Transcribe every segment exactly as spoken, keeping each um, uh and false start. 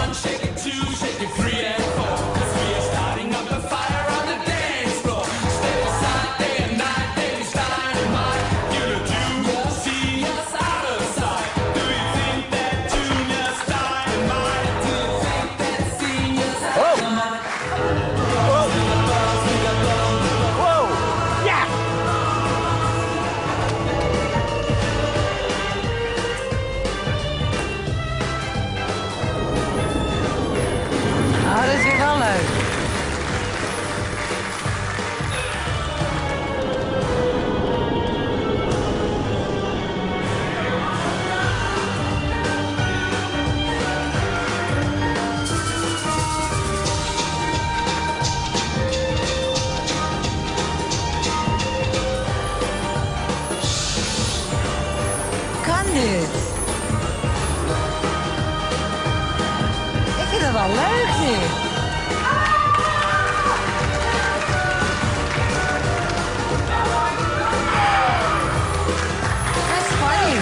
one, shake it two, shake it three and four. 'Cause we are starting up a fire on the dance floor. Step aside day and night, baby's dynamite. You do see us out of sight. Do you think that tune us dynamite? Do you think that seeing us out of sight? Whoa! Yeah! Ah, dat is weer wel leuk. Kan dit? Ik vind het wel leuk nu. That's funny.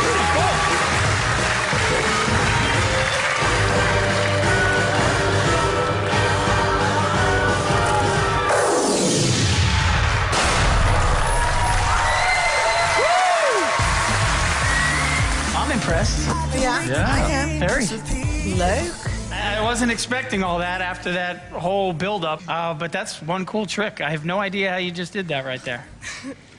I'm impressed. Ja, Yeah, I am. very. Leuk. I wasn't expecting all that after that whole build-up, uh, but that's one cool trick. I have no idea how you just did that right there.